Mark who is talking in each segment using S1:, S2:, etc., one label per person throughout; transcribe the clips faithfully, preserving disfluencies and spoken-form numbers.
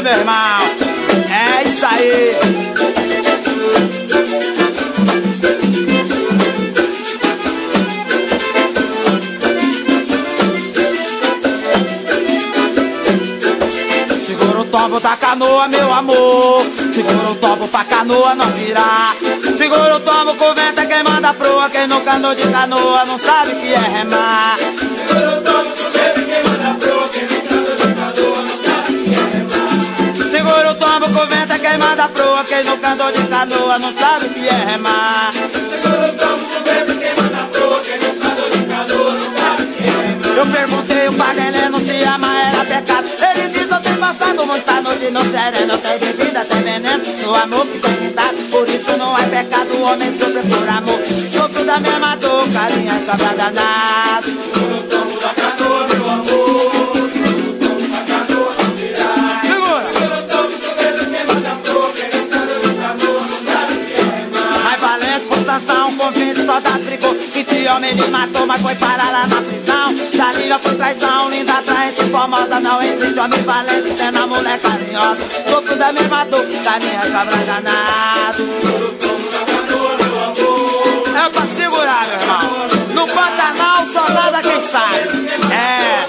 S1: meu irmão. É isso aí. Segura o tombo da canoa, meu amor. Segura o tombo pra canoa não virar. Segura o tombo com o vento é quem manda proa. Quem nunca andou de canoa não sabe o que é remar.
S2: Segura o tombo com o vento é quem manda proa. Quem nunca andou de canoa não sabe o que é remar.
S1: Segura o tombo com o vento é quem manda proa. Quem nunca andou de canoa não sabe o que é remar.
S2: Segura o tombo com o vento é quem manda proa. Quem nunca andou de canoa não sabe o que é remar.
S1: Eu perguntei o Padre Heleno se amar era pecado. Ele diz: eu tenho passado muita noite no sereno. Eu tenho bebida, tem veneno no amor que tem me dado. Por isso não é pecado o homem sofrer por amor. Sofro da mesma dor, carinha e cabra danado.
S2: Segura o tombo da canoa, meu amor. Segura o tombo da canoa não virar.
S1: Segura!
S2: Segura o tombo com o vento é quem manda proa. Quem nunca andou de canoa não sabe o que é remar.
S1: Mais valente por sanção, convite só da tricô. vinte homens ele matou, mas foi parar lá na prisão. Dalila foi traição, linda, atraente, famosa. Não existe homem valente, tendo a mulher carinhosa. Sofro da mesma dor, carinha e cabra danado.
S2: Segura o tombo da canoa, meu amor.
S1: É pra segurar, meu irmão. No Pantanal só nada quem sabe. É,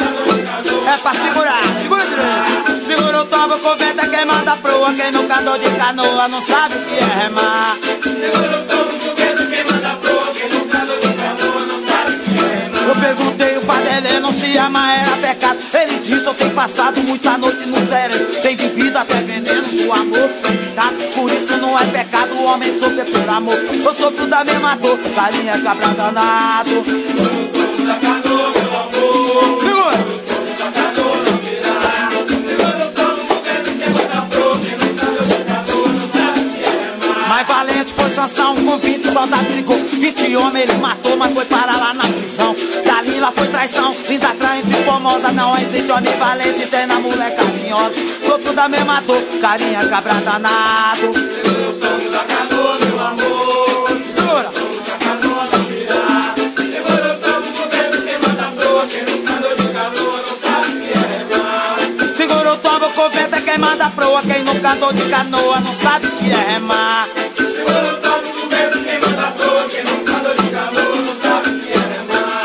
S1: é pra segurar. Segura direito. Segura o tombo com o vento é quem manda proa. Quem nunca andou de canoa não sabe o que é remar.
S2: Segura o tombo com o vento é quem manda proa. Quem nunca andou de canoa não sabe o que é remar.
S1: Eu perguntei o Padre Heleno se amar era pecado. Ele disse: eu tenho passado muita noite no sereno. Tem vivido até veneno do amor. Por isso não é pecado o homem sofrer por amor. Eu sofro da mesma dor, carinha cabra danado.
S2: Segura o tombo da canoa, meu amor.
S1: Segura!
S2: Segura o tombo da canoa não virar. Segura o tombo com o vento é quem manda proa. Quem nunca andou de canoa não sabe o que é remar.
S1: Mais valente foi sanção, com vinte soldados brigou. vinte homens ele matou, mas foi parar lá na prisão. Dalila foi traição, linda, atraente, famosa. Não existe homem valente, tem na mulher carinhosa. Sofro da mesma dor, carinha cabra danado.
S2: Segura o tombo da canoa, meu amor.
S1: Segura!
S2: Segura o tombo da canoa não virar. Segura o tombo com o vento é quem manda proa. Quem nunca andou de canoa não sabe o que é remar.
S1: Segura o tombo com o vento é quem manda proa. Quem nunca andou de canoa não sabe o que é remar.
S2: Segura o tombo com o vento é quem manda proa. Quem nunca andou de canoa não sabe o que é remar.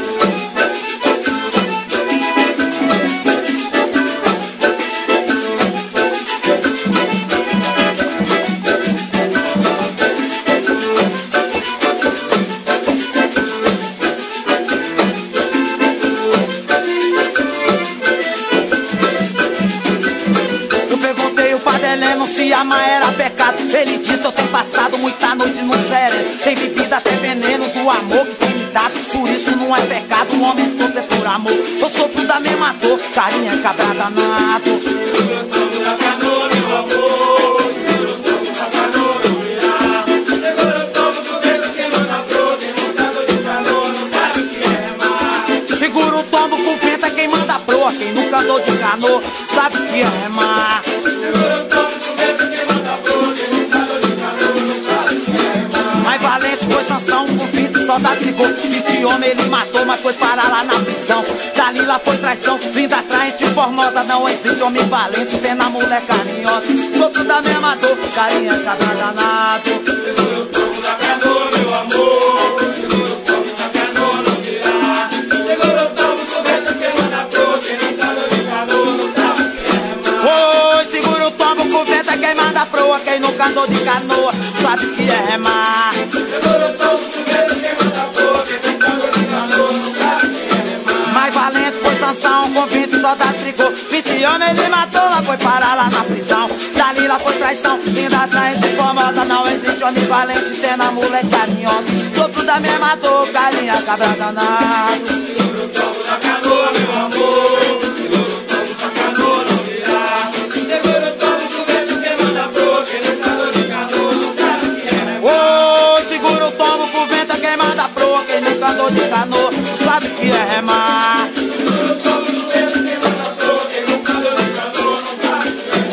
S1: Eu perguntei o Padre Heleno se amar era pecado. Ele disse: eu tenho passado muita noite no sereno. Tem vivido até veneno do amor que tem me dado. Por isso não é pecado o homem sofrer por amor. Eu sofro da mesma dor, carinha cabra danado.
S2: Segura o tombo da canoa, meu amor. Segura o tombo da canoa não virar. Segura o tombo com o vento é quem manda proa. Quem nunca andou de canoa não sabe o que é remar.
S1: Segura o tombo com o vento é quem manda proa. Quem nunca andou de canoa sabe o que é remar.
S2: Segura o tombo com o vento é quem manda proa. Quem nunca andou de canoa não sabe o que é remar.
S1: Mais valente foi sanção, com vinte soldados brigou. vinte homens ele matou, mas foi parar lá na prisão. Dalila foi traição, linda, atraente, formosa. Não existe homem valente, tem na mulher carinhosa. Sofro da mesma dor, carinha cabra danado.
S2: Segura o tombo da canoa, meu amor. Segura o tombo da canoa não virar. Segura o tombo com o vento é quem manda proa. Quem nunca andou de canoa não sabe o que é remar.
S1: Oi, segura o tombo com o vento é quem manda proa. Quem nunca andou de canoa sabe o que é remar.
S2: Segura o tombo com o vento é quem manda proa. Quem nunca andou de canoa não sabe o que é remar.
S1: Mais valente foi sanção, com vinte soldados brigou. vinte homens ele matou, mas foi parar lá na prisão. Dalila foi traição, linda, atraente, famosa. Não existe homem valente, tendo a mulher carinhosa. Sofro da mesma dor, carinha cabra danado.
S2: Segura o tombo da canoa, meu amor. Segura o tombo da canoa não virar. Segura o tombo com o vento é quem manda proa. Quem nunca andou de canoa não sabe o que é remar.
S1: Ô, segura o tombo com o vento é quem manda proa. Quem nunca andou de canoa sabe o que é remar.
S2: Segura o tombo com o vento é quem manda proa. Quem nunca andou de canoa não sabe o que é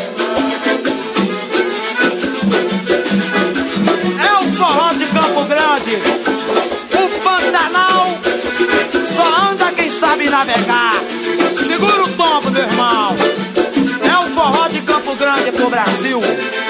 S2: remar.
S1: É o forró de Campo Grande. O Pantanal só anda quem sabe navegar. Segura o tombo, meu irmão. É o forró de Campo Grande pro Brasil.